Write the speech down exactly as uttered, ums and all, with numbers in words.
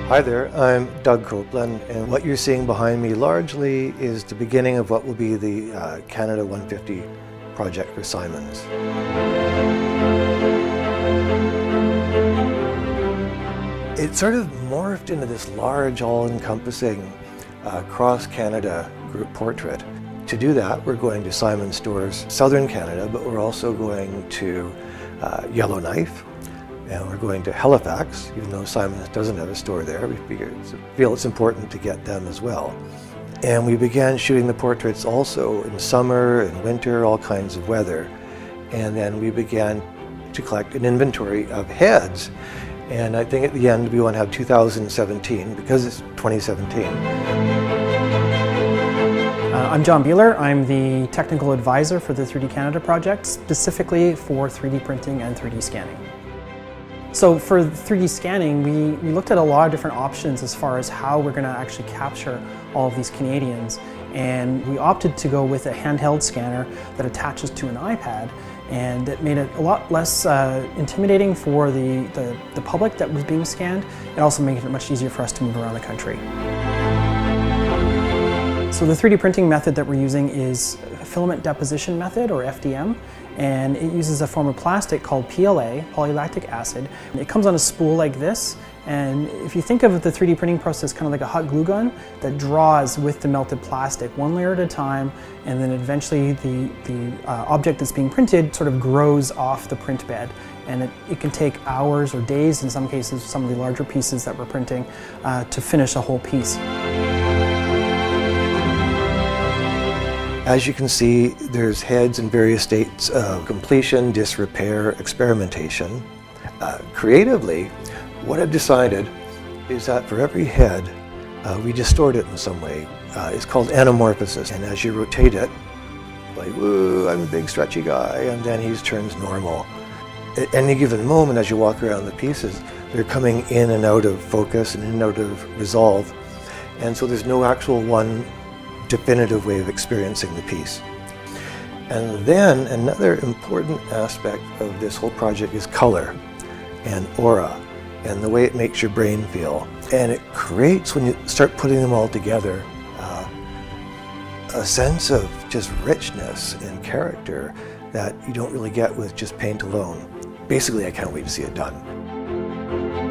Hi there, I'm Doug Copeland, and what you're seeing behind me largely is the beginning of what will be the uh, Canada one fifty project for Simons. It sort of morphed into this large, all-encompassing uh, cross-Canada group portrait. To do that, we're going to Simons stores, Southern Canada, but we're also going to uh, Yellowknife, and we're going to Halifax, even though Simons doesn't have a store there. We figure it's, feel it's important to get them as well. And we began shooting the portraits also in summer and winter, all kinds of weather. And then we began to collect an inventory of heads. And I think at the end we want to have two thousand seventeen, because it's twenty seventeen. Uh, I'm John Beeler. I'm the technical advisor for the three D Canada project, specifically for three D printing and three D scanning. So for three D scanning, we, we looked at a lot of different options as far as how we're going to actually capture all of these Canadians. And we opted to go with a handheld scanner that attaches to an iPad, and it made it a lot less uh, intimidating for the, the, the public that was being scanned. It also made it much easier for us to move around the country. So the three D printing method that we're using is a filament deposition method, or F D M, and it uses a form of plastic called P L A, polylactic acid. It comes on a spool like this, and if you think of the three D printing process kind of like a hot glue gun that draws with the melted plastic one layer at a time, and then eventually the, the uh, object that's being printed sort of grows off the print bed. And it, it can take hours or days, in some cases, some of the larger pieces that we're printing, uh, to finish a whole piece. As you can see, there's heads in various states of completion, disrepair, experimentation. Uh, creatively, what I've decided is that for every head, uh, we distort it in some way. Uh, it's called anamorphosis, and as you rotate it, like, woo, I'm a big stretchy guy, and then he turns normal. At any given moment, as you walk around the pieces, they're coming in and out of focus and in and out of resolve, and so there's no actual one definitive way of experiencing the piece. And then another important aspect of this whole project is color and aura and the way it makes your brain feel. And it creates, when you start putting them all together, uh, a sense of just richness and character that you don't really get with just paint alone. Basically, I can't wait to see it done.